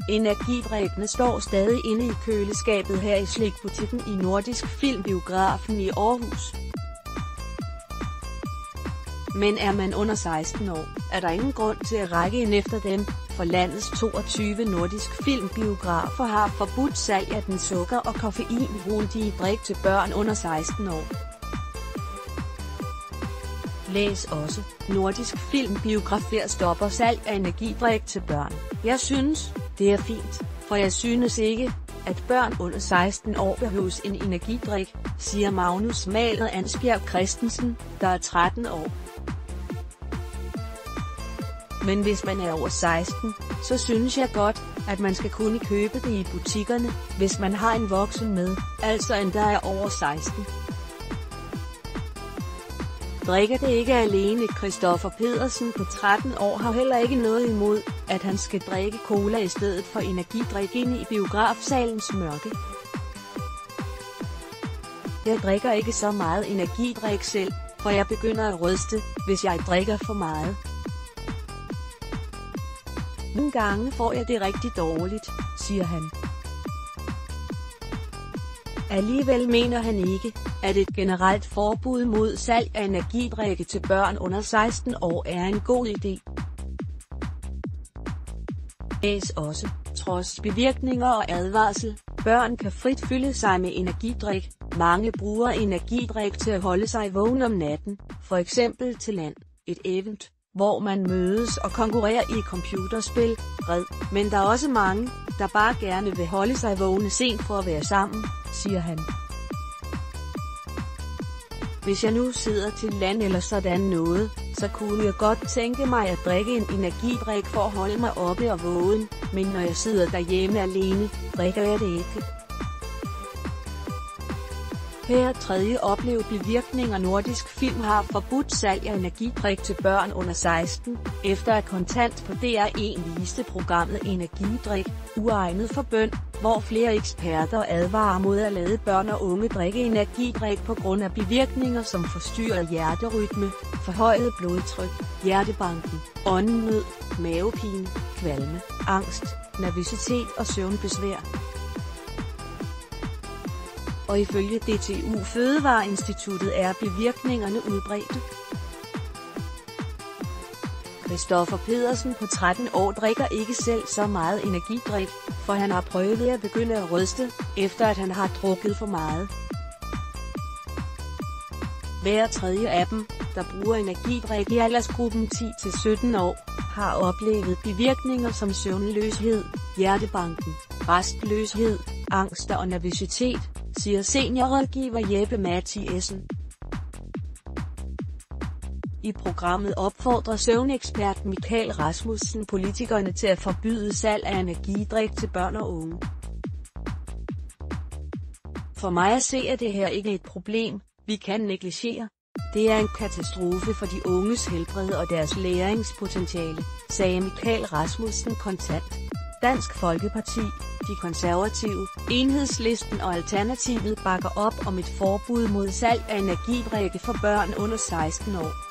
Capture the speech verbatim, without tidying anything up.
Energidrikkene står stadig inde i køleskabet her i slikbutikken i Nordisk Film Biografen i Aarhus. Men er man under seksten år, er der ingen grund til at række ind efter dem, for landets toogtyve Nordisk Film Biografer har forbudt salg af den sukker- og koffeinholdige drik til børn under seksten år. Læs også, Nordisk Film Biografer stopper salg af energidrik til børn. Jeg synes, det er fint, for jeg synes ikke, at børn under seksten år behøves en energidrik, siger Magnus Maler Ansbjerg Christensen, der er tretten år. Men hvis man er over seksten, så synes jeg godt, at man skal kunne købe det i butikkerne, hvis man har en voksen med, altså en der er over seksten. Drikker det ikke alene. Christoffer Pedersen på tretten år har heller ikke noget imod, at han skal drikke cola i stedet for energidrik inde i biografsalens mørke. Jeg drikker ikke så meget energidrik selv, for jeg begynder at ryste, hvis jeg drikker for meget. Nogle gange får jeg det rigtig dårligt, siger han. Alligevel mener han ikke, at et generelt forbud mod salg af energidrikke til børn under seksten år er en god idé. Læs også, trods bivirkninger og advarsel, børn kan frit fylde sig med energidrik. Mange bruger energidrik til at holde sig vågen om natten, for eksempel til land, et event, hvor man mødes og konkurrerer i computerspil, red, men der er også mange, der bare gerne vil holde sig vågne sent for at være sammen, siger han. Hvis jeg nu sidder til land eller sådan noget, så kunne jeg godt tænke mig at drikke en energidrik for at holde mig oppe og vågen, men når jeg sidder derhjemme alene, drikker jeg det ikke. Her tredje oplev bivirkninger. Nordisk Film har forbudt salg af energidrik til børn under seksten, efter at Kontant på D R en viste programmet Energidrik, uegnet for bøn, hvor flere eksperter advarer mod at lade børn og unge drikke energidrik på grund af bivirkninger som forstyrret hjerterytme, forhøjet blodtryk, hjertebanken, åndenød, mavepine, kvalme, angst, nervøsitet og søvnbesvær. Og ifølge D T U Fødevareinstituttet er bivirkningerne udbredte. Christoffer Pedersen på tretten år drikker ikke selv så meget energidrik, for han har prøvet at begynde at ryste, efter at han har drukket for meget. Hver tredje af dem, der bruger energidrik i aldersgruppen ti til sytten år, har oplevet bivirkninger som søvnløshed, hjertebanken, rastløshed, angst og nervøsitet, siger seniorrådgiver Jeppe Mathiesen. I programmet opfordrer søvnekspert Michael Rasmussen politikerne til at forbyde salg af energidrik til børn og unge. For mig at se er det her ikke et problem, vi kan negligere. Det er en katastrofe for de unges helbred og deres læringspotentiale, sagde Michael Rasmussen Kontant. Dansk Folkeparti, De Konservative, Enhedslisten og Alternativet bakker op om et forbud mod salg af energidrikke for børn under seksten år.